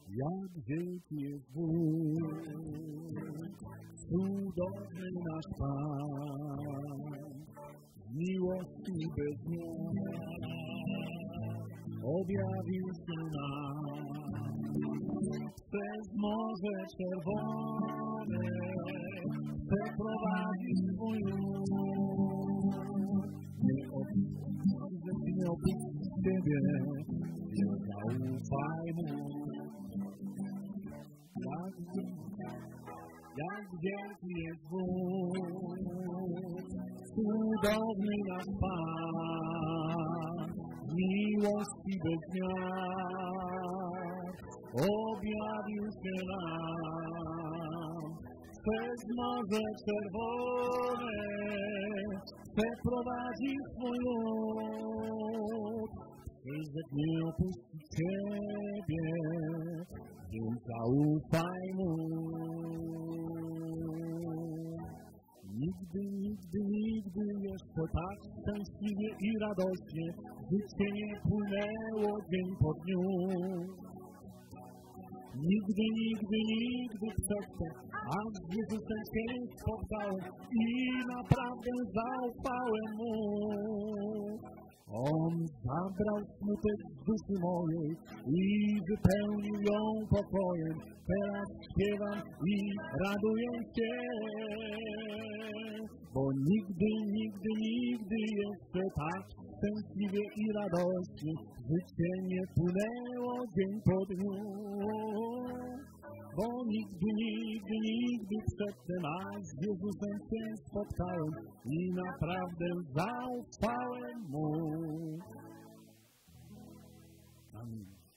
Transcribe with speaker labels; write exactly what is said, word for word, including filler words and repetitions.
Speaker 1: Jak wielki jest Bóg, cudowny nasz Pan, miłości bez miar, objawił się nam. Przez Morze Czerwone przeprowadził swój lud. Nie opuści, nie opuści Ciebie, nie zaufaj Mu. Jak, jak wielki jest Bóg, cudowny nasz Pan, miłości bez miar, objawił się nam. Przez Morze Czerwone przeprowadził swój lud. Przyrzekł nie opuści Ciebie, więc zaufaj Mu. Nigdy, nigdy, nigdy jeszcze tak szczęśliwie i radośnie życie nie płynęło dzień po dniu. Nigdy, nigdy, nigdy przedtem, aż z Jezusem się spotkałem i naprawdę zaufałem Mu. On zabrał smutek z duszy mojej i wypełnił ją pokojem. Teraz śpiewam i raduję się, bo nigdy, nigdy, nigdy jeszcze tak szczęśliwie i radośnie życie nie płynęło dzień po dniu. Bo nigdy, nigdy, nigdy przedtem, aż z Jezusem się spotkałem i naprawdę zaufałem Mu. Amen.